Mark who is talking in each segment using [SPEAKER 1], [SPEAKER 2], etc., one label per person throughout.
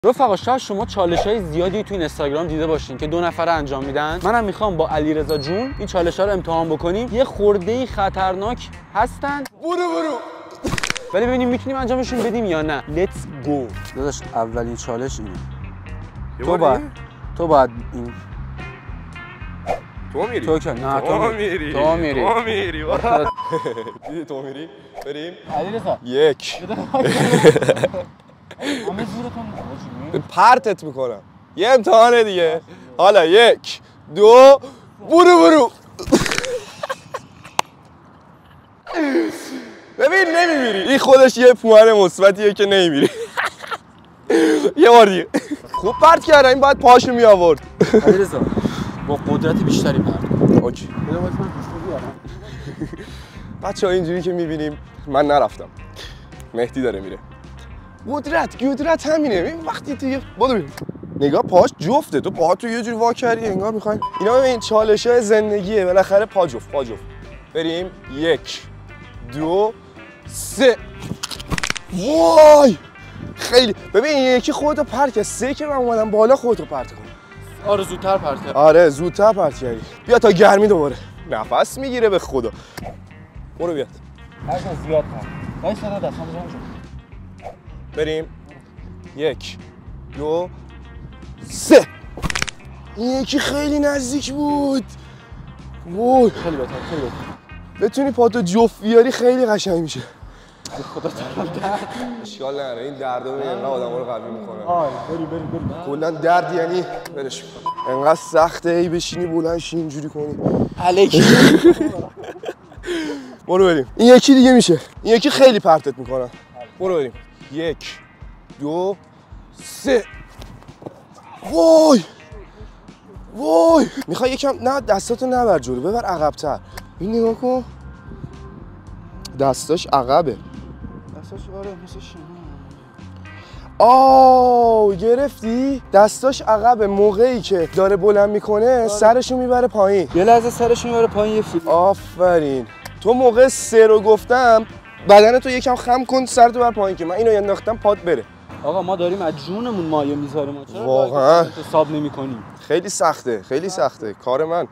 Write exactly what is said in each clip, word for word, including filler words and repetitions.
[SPEAKER 1] رفقا شاید شما چالش‌های زیادی تو اینستاگرام دیده باشین که دو نفره انجام میدن. منم میخوام با علیرضا جون این چالش‌ها رو امتحان بکنیم. یه خرده‌ای خطرناک هستن. برو برو. ولی ببینیم میتونیم انجامشون بدیم یا نه. لیتس گو. داداش اولین چالش اینه. تو باید تو باید این
[SPEAKER 2] تو میری.
[SPEAKER 1] تو که نه
[SPEAKER 2] تو میری.
[SPEAKER 1] تو میری.
[SPEAKER 2] تو میری. دیدی تو میری. بریم.
[SPEAKER 1] علیرضا
[SPEAKER 2] یک.
[SPEAKER 1] همه زورتون
[SPEAKER 2] پرتت میکنم. یه امتحانه دیگه. حالا یک دو برو برو. ببین نمیمیری. این خودش یه پوان مثبتیه که نمیمیری. یه بار دیگه. خوب پرت کرد. این باید پاشو می آورد.
[SPEAKER 1] علیرضا با قدرت بیشتری پرت.
[SPEAKER 2] اوکی. بچه‌ها اینجوری که میبینیم من نرفتم. مهدی داره میره. قدرت قدرت همینه. این وقتی تو یه بدو ببین. نگاه پاش جفته. تو پاهاتو یه جوری وا کردی انگار میخواین. اینا ببین چالش‌های زندگیه. بالاخره پا جفت پا جفت. بریم. یک دو سه. وای خیلی ببین یکی خودتو پرت کرد. سه که من اومدم بالا خودتو پرت کن.
[SPEAKER 1] آره زودتر پرت کرد.
[SPEAKER 2] آره زودتر پرت کردی. بیا تا گرمی دوباره. نفس میگیره به خدا. برو بیاد.
[SPEAKER 1] هرچه زیاد پرت. وای صدا دستم بزنم.
[SPEAKER 2] بریم. یک دو سه. این یکی خیلی نزدیک بود. وای
[SPEAKER 1] خیلی بهتر خیلی بهتر.
[SPEAKER 2] بتونی پاتو جفت بیاری خیلی قشنگ میشه.
[SPEAKER 1] خدا درد.
[SPEAKER 2] اشکال نداره این دردا ببین انقدر آدما رو قوی میکنه.
[SPEAKER 1] آره بری بری بری.
[SPEAKER 2] کلا درد یعنی ولش کن. انقدر سخته ای بشینی بلند شی اینجوری کنی.
[SPEAKER 1] الکی.
[SPEAKER 2] برو بریم. این یکی دیگه میشه. این یکی خیلی پرتت میکنه. برو بریم. یک دو سه. وای وای میخوای یکم نه دستاتو نبر جلو ببر عقب‌تر. این نگاه کن دستاش عقبه.
[SPEAKER 1] دستاش آره مثل شیمی.
[SPEAKER 2] آو گرفتی؟ دستاش عقبه. موقعی که داره بلند میکنه سرشو میبره پایین.
[SPEAKER 1] یه لحظه سرشو میبره پایین یه فیلم.
[SPEAKER 2] آفرین. تو موقع سه رو گفتم بدنتو یکم خم کن سرتو بر پایین که من اینو انداختم پات بره.
[SPEAKER 1] آقا ما داریم از جونمون مایه میذاریم. ما چرا
[SPEAKER 2] واقعا
[SPEAKER 1] حساب نمی‌کنیم؟
[SPEAKER 2] خیلی سخته خیلی سخته کار من.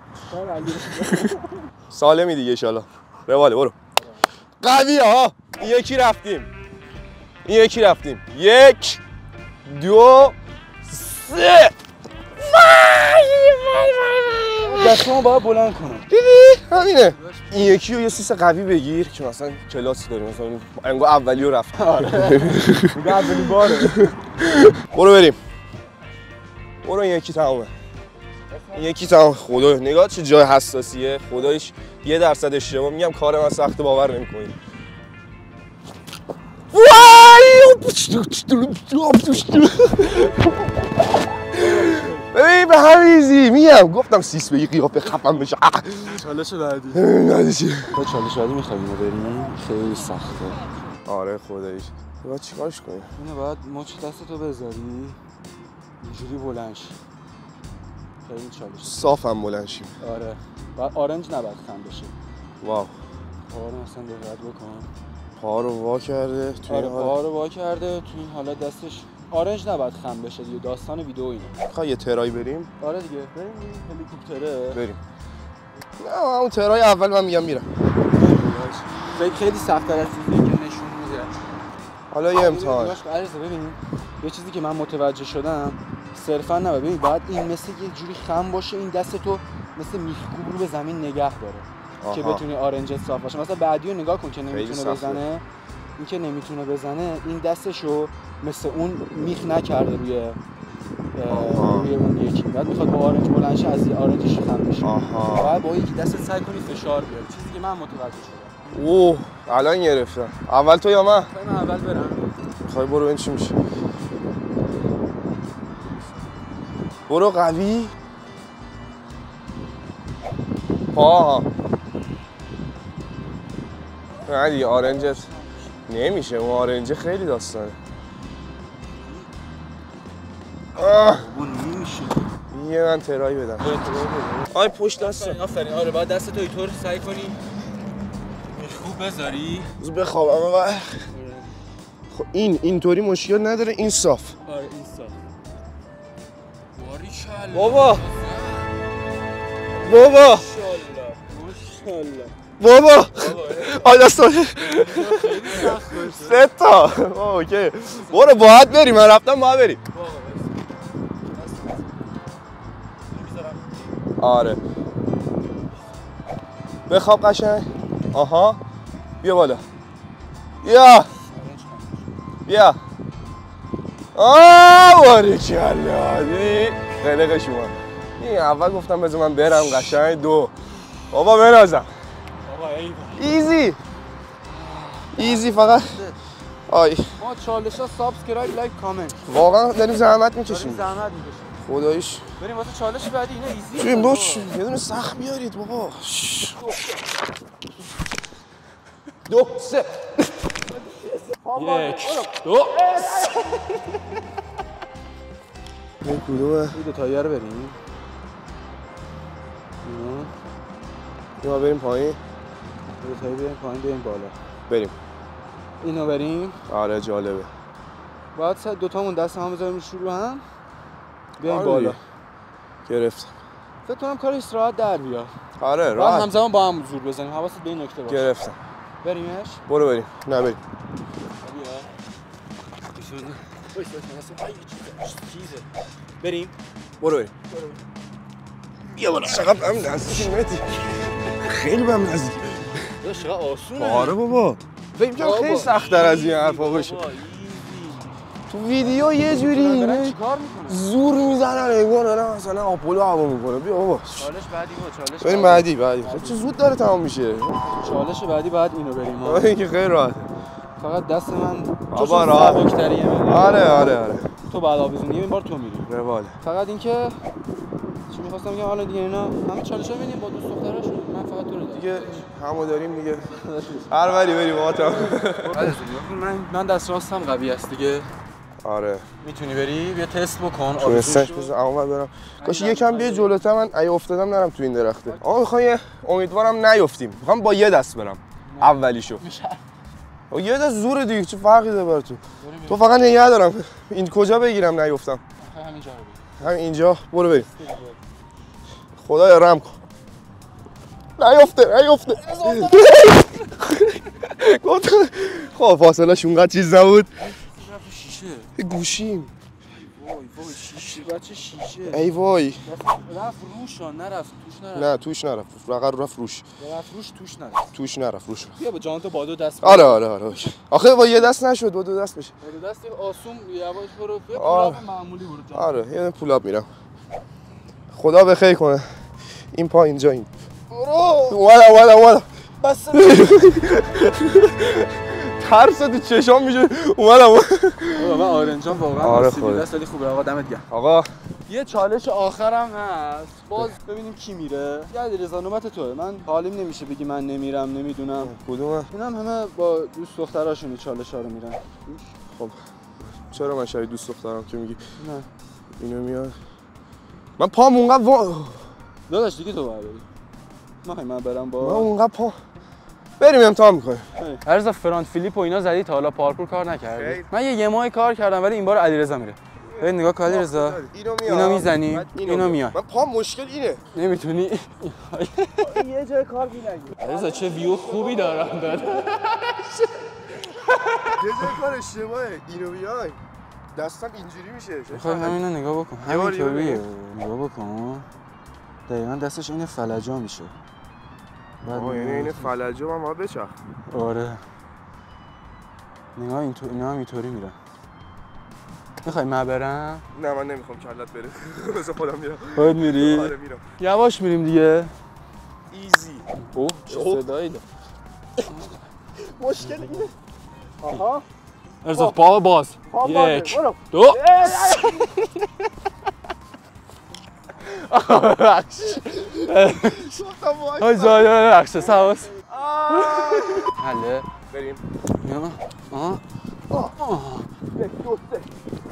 [SPEAKER 2] سالمی دیگه ان شاءالله. رواله برو. قویه ها. یکی رفتیم. این یکی رفتیم. یک دو سه. وای وای وای.
[SPEAKER 1] دستمو باید بلند کنم.
[SPEAKER 2] دیدی؟ همینه. این یکی رو یه سیس قوی بگیر که مثلا کلاس داریم مثلا انگار اولی رو رفت.
[SPEAKER 1] آره. میگه اولین باره.
[SPEAKER 2] برو بریم. برو این یکی تمامه. این یکی تمام. خدا نگاه چه جای حساسیه. خدایش یه درصد اشتباه میگم کار من سخت باور نمی‌کنی. وای! ببین به همیزی میگم گفتم سیس بگی قیافه خفن بشه.
[SPEAKER 1] چالش بعدی.
[SPEAKER 2] نه چی؟
[SPEAKER 1] تو چالش بعدی می‌خوای اینو بریم؟ خیلی سخته.
[SPEAKER 2] آره خداییش. باید چیکارش کنیم؟
[SPEAKER 1] اینو باید مچ دستتو بذاری اینجوری بلند شی. خیلی چالش.
[SPEAKER 2] صافم بلند شیم.
[SPEAKER 1] آره. بعد آرنج نباید خم بشه.
[SPEAKER 2] واو.
[SPEAKER 1] پا رو مثلا دقت بکن.
[SPEAKER 2] پا رو وا کرده توی
[SPEAKER 1] آره
[SPEAKER 2] این حال.
[SPEAKER 1] پا رو وا کرده تو این حالت دستش آرنج نباید خم بشه دیگه. داستان ویدیو اینه.
[SPEAKER 2] میخوای یه ترای بریم؟
[SPEAKER 1] آره دیگه بریم هلیکوپتره.
[SPEAKER 2] بریم. نه اون ترای اول من میگم میرم.
[SPEAKER 1] فکر خیلی سخت‌تر از چیزی که نشون میده.
[SPEAKER 2] حالا یه امتحان.
[SPEAKER 1] عرضه ببینید یه چیزی که من متوجه شدم صرفا نه ببین باید این مثل یه جوری خم باشه این دست تو مثل میخکوب رو به زمین نگه داره. آها. که بتونی آرنج صاف باشه. مثلا بعدیو نگاه کن که نمیتونه بزنه. این که نمیتونه بزنه این دستشو مثل اون میخ نکرده روی روی اون یکی. بعد میخواد با آرنج بلند شه از این آرنجش خم بشه. آها. بعد با یکی دست سعی کنی فشار بیاری. چیزی که من متوجه شدم.
[SPEAKER 2] اوه الان گرفتم. اول تو یا من؟
[SPEAKER 1] من اول برم.
[SPEAKER 2] میخوای برو این چی میشه؟ برو قوی. پا نه دیگه آرنجت نمیشه. اون آرنج خیلی داستانه. آه
[SPEAKER 1] اون نمیشه.
[SPEAKER 2] یه من ترایی بدم. آی پشت دستم.
[SPEAKER 1] آفرین. آره بعد دست تو اینطور سعی کنی خوب بذاری.
[SPEAKER 2] بذار بخوابم. خب این اینطوری مشکل نداره این صاف.
[SPEAKER 1] آره این صاف. باریکلا.
[SPEAKER 2] بابا بابا
[SPEAKER 1] ماشاءالله
[SPEAKER 2] بابا آیا دستان سه تا اوکی برو باید بریم من رفتم باید بریم آره بخواب قشنگ آها بیا بالا بیا بیا آه باریکلا دیدی خیلی شما این اول گفتم بذار من برم قشنگ دو بابا بنازم ایزی ایزی فقط آی
[SPEAKER 1] ما چالش ها سابسکرایب لایک کامنت
[SPEAKER 2] واقعا داریم زحمت میکشیم
[SPEAKER 1] زحمت میکشیم
[SPEAKER 2] خداییش
[SPEAKER 1] بریم واسه چالش بعدی اینا ایزی
[SPEAKER 2] بریم باش یه دونه سخت بیارید بابا دو سه
[SPEAKER 1] یک دو
[SPEAKER 2] این کدومه
[SPEAKER 1] این دو تایی رو بریم
[SPEAKER 2] این ما بریم پایین
[SPEAKER 1] دو تایی بریم پایین بریم بالا
[SPEAKER 2] بریم
[SPEAKER 1] اینو بریم
[SPEAKER 2] آره جالبه
[SPEAKER 1] باید دو تامون دست هم بذاریم رو هم بیایم بالا
[SPEAKER 2] گرفتم
[SPEAKER 1] فکر کنم کار استراحت در بیاد
[SPEAKER 2] آره
[SPEAKER 1] باید
[SPEAKER 2] راحت
[SPEAKER 1] همزمان با هم زور بزنیم حواست به این نکته باشه
[SPEAKER 2] گرفتم
[SPEAKER 1] بریمش
[SPEAKER 2] برو بریم نه بریم
[SPEAKER 1] بریم
[SPEAKER 2] برو بریم بیا بالا چقدر هم نزدیکی مهدی خیلی به هم نزدیک
[SPEAKER 1] چقدر آسونه
[SPEAKER 2] آره بابا فکر کنم خیلی سخت‌تر از این حرفا باشه تو ویدیو یه جوری اینه زور میزنن انگار دارن مثلا آپولو هوا میکنه بیا بابا
[SPEAKER 1] چالش بعدی با چالش
[SPEAKER 2] بریم بعدی بعدی خب چه زود داره تمام میشه
[SPEAKER 1] چالش بعدی بعد اینو بریم
[SPEAKER 2] آره این که خیلی راحته
[SPEAKER 1] فقط دست من
[SPEAKER 2] بابا راحت آره آره آره
[SPEAKER 1] تو بعد آویزونی این بار تو میری
[SPEAKER 2] رواله
[SPEAKER 1] فقط اینکه چی می‌خواستم بگم حالا دیگه اینا همه چالش‌ها می‌بینیم با دوست دختراشون من فقط تو رو
[SPEAKER 2] دیگه همو داریم دیگه هر وری بریم آتا
[SPEAKER 1] من من دست راستم قوی است دیگه
[SPEAKER 2] آره
[SPEAKER 1] میتونی بری بیا تست بکن
[SPEAKER 2] آبیش بزن اونور برم کاش یکم بیا جلوتر من اگه افتادم نرم تو این درخته آقا میخوام امیدوارم نیفتیم میخوام با یه دست برم اولیشو و یه دست زور دیگه چه فرقی داره بر تو تو فقط نگه دارم این کجا بگیرم نیفتم
[SPEAKER 1] همینجا رو
[SPEAKER 2] همین اینجا برو بریم خدایا رحم کن نیفته نیفته خب فاصله اونقدر چیز نبود
[SPEAKER 1] شیشه
[SPEAKER 2] گوشیم
[SPEAKER 1] وای وای شیشه بچه شیشه
[SPEAKER 2] ای وای
[SPEAKER 1] رفت روش نرفت توش نرفت
[SPEAKER 2] نه توش نرفت فقط رفت روش
[SPEAKER 1] رفت روش توش نرفت
[SPEAKER 2] توش نرفت روش
[SPEAKER 1] بیا با جان تو با دو دست
[SPEAKER 2] آره آره آره آخه با یه دست نشد با دو دست بشه
[SPEAKER 1] با دو دست آسون یواش برو بیا
[SPEAKER 2] آره.
[SPEAKER 1] پولاب معمولی برو جان
[SPEAKER 2] آره یه پولاب میرم خدا بخیر کنه این پا اینجا این
[SPEAKER 1] برو
[SPEAKER 2] اومدم اومدم اومدم
[SPEAKER 1] بس
[SPEAKER 2] ترس تو چشام میشه اومدم
[SPEAKER 1] آقا من آرنجان واقعا
[SPEAKER 2] آره
[SPEAKER 1] سیبیل دست خیلی خوبه آقا دمت گرم
[SPEAKER 2] آقا
[SPEAKER 1] یه چالش آخرم هست باز ببینیم کی میره یه علیرضا نوبت توه من حالیم نمیشه بگی من نمیرم نمیدونم
[SPEAKER 2] کدومه
[SPEAKER 1] اینم همه با دوست دختراشون چالش ها رو میرن
[SPEAKER 2] خب چرا من شاید دوست دخترم که میگی
[SPEAKER 1] نه
[SPEAKER 2] اینو میاد من پام اونقدر وا
[SPEAKER 1] داداش دیگه تو باید بری من من برم با
[SPEAKER 2] من اونقدر پا بریم امتحان میکنیم
[SPEAKER 1] علیرضا فرانت فیلیپ و اینا زدی تا حالا پارکور کار نکردی من یه یه ماه کار کردم ولی این بار علیرضا میره ببین نگاه کن علیرضا
[SPEAKER 2] اینو میاد
[SPEAKER 1] اینو میزنی اینو میاد
[SPEAKER 2] من پام مشکل اینه
[SPEAKER 1] نمیتونی
[SPEAKER 2] یه جای کار بیلنگی
[SPEAKER 1] علیرضا چه ویو خوبی دارم داره
[SPEAKER 2] یه جای کار اشتباهه اینو بیای دستم اینجوری میشه
[SPEAKER 1] میخوای همینو نگاه بکن همینطوریه نگاه بکن دقیقا دستش این فلجا میشه
[SPEAKER 2] آه یعنی این فلجا من باید بچخ
[SPEAKER 1] آره نگاه اینطور اینا هم اینطوری میرن میخوای من برم؟
[SPEAKER 2] نه من نمیخوام کلت بره بس خودم میرم
[SPEAKER 1] خودت میری؟
[SPEAKER 2] آره میرم
[SPEAKER 1] یواش میریم دیگه
[SPEAKER 2] ایزی
[SPEAKER 1] اوه چه صدایی داره
[SPEAKER 2] مشکل اینه آها
[SPEAKER 1] ارزا پا باز یک دو های زایه رخشه سواس حله
[SPEAKER 2] بریم
[SPEAKER 1] آه
[SPEAKER 2] یک دو سه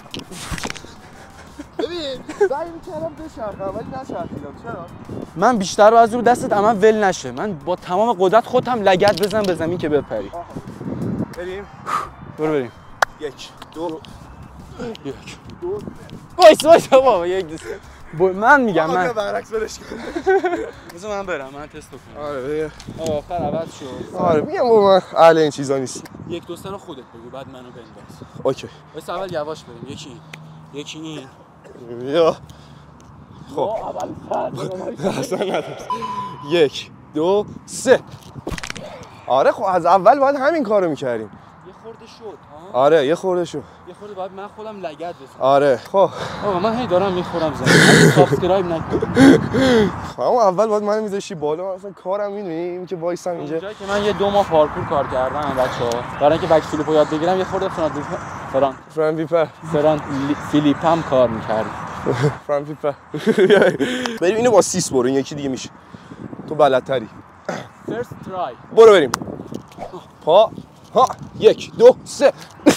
[SPEAKER 2] ببین سعی میکردم بچرخم ولی نچرخیدم چرا؟
[SPEAKER 1] من بیشتر از رو دستت اما ول نشه من با تمام قدرت خودم لگد بزنم به زمین که بپری
[SPEAKER 2] بریم
[SPEAKER 1] برو بریم
[SPEAKER 2] یک دو
[SPEAKER 1] یک دو وایس وایس بابا یک دو سه من میگم من
[SPEAKER 2] برعکس برش کن.
[SPEAKER 1] بذار من برم من تست کنم.
[SPEAKER 2] آره بیا
[SPEAKER 1] آخر عوض شد.
[SPEAKER 2] آره میگم بابا من اهل این چیزا نیست.
[SPEAKER 1] یک دو سه رو خودت بگو بعد منو بنداز.
[SPEAKER 2] اوکی
[SPEAKER 1] وایس اول یواش بریم. یکی این یکی این
[SPEAKER 2] بیا خب
[SPEAKER 1] اول
[SPEAKER 2] اصلا ندارم. یک دو سه. آره خب از اول باید همین کارو میکردیم.
[SPEAKER 1] یه خورده شد ها.
[SPEAKER 2] آره یه خورده شد.
[SPEAKER 1] یه خورده باید من خودم لگد بزنم.
[SPEAKER 2] آره خب
[SPEAKER 1] آقا من هی دارم میخورم زمین. سابسکرایب نکن.
[SPEAKER 2] اما اول باید منو میذاشی بالا اصلا کارم میدونی این که وایسم اینجا.
[SPEAKER 1] اونجایی که من یه دو ماه پارکور کار کردم بچه‌ها برای اینکه بک فلیپو یاد بگیرم یه خورده فرانت فرانت
[SPEAKER 2] فرانت پیپر
[SPEAKER 1] فرانت فلیپم کار می‌کردم.
[SPEAKER 2] فرانت پیپر. بریم اینو با سیس برو این یکی دیگه میشه. تو بلدتری.
[SPEAKER 1] فرست ترای.
[SPEAKER 2] برو بریم. پا ها یک دو سه.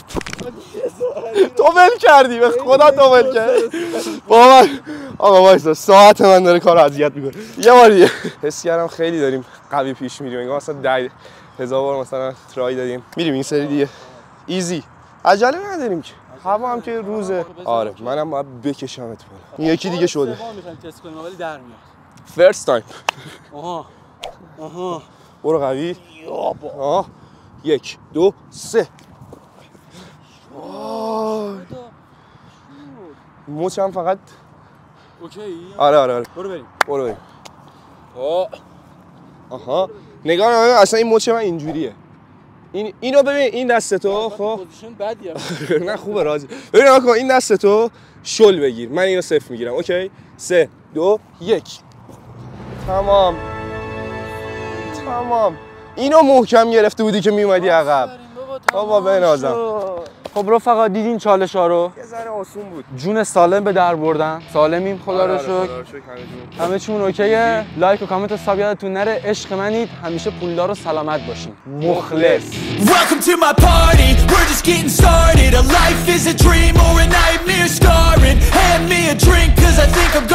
[SPEAKER 2] تو ول کردی به خدا تو ول کردی. بابا آقا وایسا ساعت من داره کارو اذیت میکنه. یه بار دیگه حس کردم خیلی داریم قوی پیش میریم. انگار مثلا ده هزار بار مثلا ترای دادیم. میریم این سری دیگه. ایزی. عجله نداریم که. هوا هم که روزه. آره منم باید بکشمت بالا. این یکی دیگه شده.
[SPEAKER 1] سوم می‌خوایم تست کنیم ولی در میاد.
[SPEAKER 2] فرست تایم.
[SPEAKER 1] آها. آها.
[SPEAKER 2] برو قوی. آها. یک دو سه. موچم فقط
[SPEAKER 1] اوکی.
[SPEAKER 2] آره آره آره
[SPEAKER 1] برو بریم.
[SPEAKER 2] برو بریم. آه. آها نگاه نگاه اصلا این موچ من اینجوریه. این اینو ببین این دست تو خب
[SPEAKER 1] پوزیشن بدیه.
[SPEAKER 2] نه خوبه راضی. ببین نگاه کن این دست تو شل بگیر. من اینو صفر میگیرم. اوکی سه دو یک. تمام تمام. اینو محکم گرفته بودی که میومدی عقب. بابا بنازم.
[SPEAKER 1] خب رفقا دیدین چالش ها رو؟
[SPEAKER 2] یه ذره آسون بود.
[SPEAKER 1] جون سالم به در بردن. سالمیم خدا رو شکر. همه چیمون اوکیه. لایک و کامنت و ساب یادتون نره. عشق منید. همیشه پولدار و سلامت باشین. مخلص.
[SPEAKER 3] Welcome to my party. We're just getting started. A life is a dream or a nightmare scarring. Hand me a drink cause I think I'm